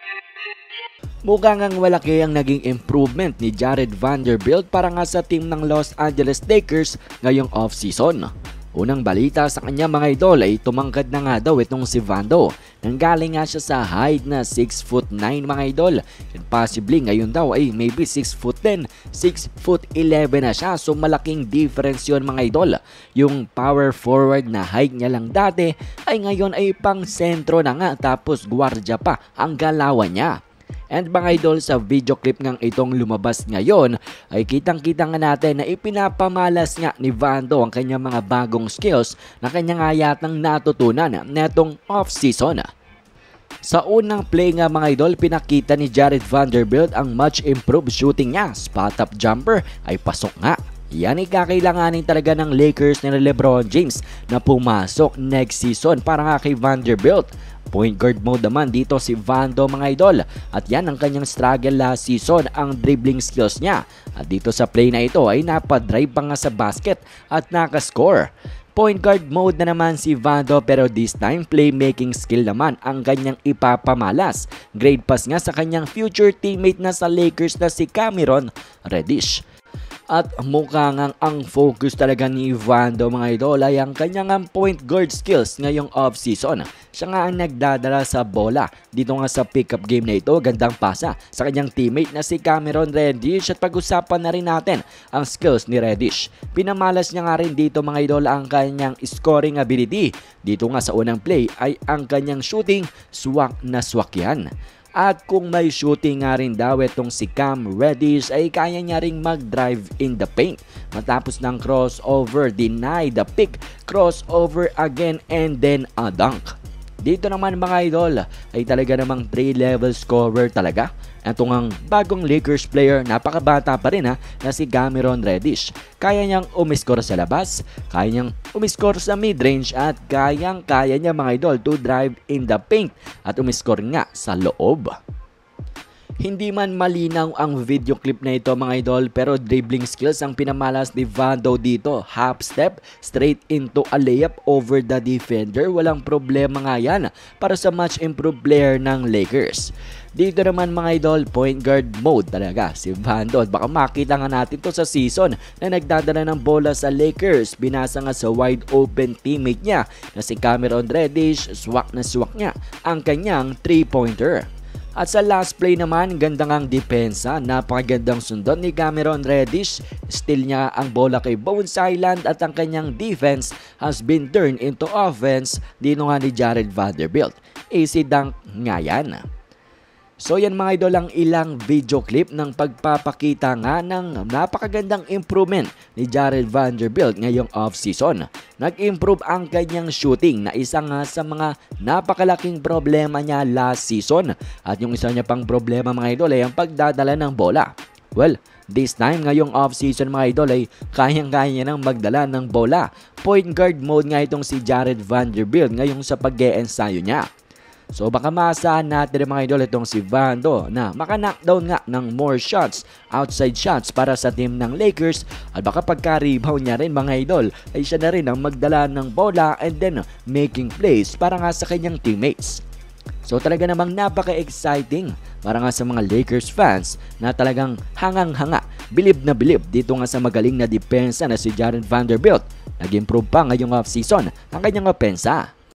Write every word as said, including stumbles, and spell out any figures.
Mukhang ang malaki ang naging improvement ni Jared Vanderbilt para nga sa team ng Los Angeles Lakers ngayong off-season. Unang balita sa kanya mga idol ay tumangkad na nga daw itong si Vando. Nanggaling nga siya sa height na six foot nine mga idol. And possibly ngayon daw ay maybe six foot ten, six foot eleven na siya. So malaking difference yun mga idol. Yung power forward na height niya lang dati ay ngayon ay pang sentro na nga tapos gwardiya pa ang galawan niya. And mga idol, sa video clip ngang itong lumabas ngayon ay kitang-kita nga natin na ipinapamalas nga ni Vando ang kanyang mga bagong skills na kanya nga yatang natutunan netong off-season. Sa unang play nga mga idol, pinakita ni Jared Vanderbilt ang much improved shooting niya. Spot up jumper ay pasok nga. Yan ay kakailanganin talaga ng Lakers ni LeBron James na pumasok next season para nga kay Vanderbilt. Point guard mode naman dito si Vando mga idol. At yan ang kanyang struggle last season, ang dribbling skills niya. At dito sa play na ito ay napadrive pa nga sa basket at nakascore. Point guard mode na naman si Vando pero this time playmaking skill naman ang kanyang ipapamalas. Grade pass nga sa kanyang future teammate na sa Lakers na si Cameron Reddish. At mukha ngang ang focus talaga ni Vando mga idol ay ang kanyang point guard skills ngayong off-season. Siya nga ang nagdadala sa bola. Dito nga sa pick-up game na ito, gandang pasa sa kanyang teammate na si Cameron Reddish at pag-usapan na rin natin ang skills ni Reddish. Pinamalas niya nga rin dito mga idol ang kanyang scoring ability. Dito nga sa unang play ay ang kanyang shooting, swak na swak yan. At kung may shooting nga rin daw itong si Cam Reddish ay kaya niya ring mag-drive in the paint. Matapos ng crossover, deny the pick, crossover again and then a dunk. Dito naman mga idol ay talaga namang three level scorer talaga. Ito ngang bagong Lakers player, napakabata pa rin ha, na si Cameron Reddish. Kaya niyang umiskor sa labas, kaya niyang umiskor sa mid-range at kayang-kaya niya mga idol to drive in the paint at umiskor nga sa loob. Hindi man malinaw ang video clip na ito mga idol pero dribbling skills ang pinamalas ni Vando dito. Half step, straight into a layup over the defender. Walang problema nga yan para sa much improved player ng Lakers. Dito naman mga idol, point guard mode talaga si Vando. At baka makita nga natin to sa season na nagdadala ng bola sa Lakers. Binasa nga sa wide open teammate niya na si Cameron Reddish. Swak na swak niya ang kanyang three pointer. At sa last play naman, gandang ang depensa, napakagandang sundot ni Cameron Reddish. Steal niya ang bola kay Bones Island at ang kanyang defense has been turned into offense dito nga ni Jared Vanderbilt. Easy dunk nga yan. So yan mga idol ang ilang video clip ng pagpapakita nga ng napakagandang improvement ni Jared Vanderbilt ngayong off-season. Nag-improve ang kanyang shooting na isa nga sa mga napakalaking problema niya last season. At yung isa niya pang problema mga idol ay ang pagdadala ng bola. Well, this time ngayong off-season mga idol ay kayang-kaya niya nang magdala ng bola. Point guard mode nga itong si Jared Vanderbilt ngayong sa pag-e-ensayo niya. So baka maasahan natin mga idol itong si Vando na maka-knockdown nga ng more shots, outside shots para sa team ng Lakers. At baka pagka-rebound niya rin mga idol ay siya na rin ang magdala ng bola and then making plays para nga sa kanyang teammates. So talaga namang napaka-exciting para nga sa mga Lakers fans na talagang hangang-hanga, bilib na bilib dito nga sa magaling na depensa na si Jared Vanderbilt. Nag-improve pa ngayong off-season ang kanyang opensa.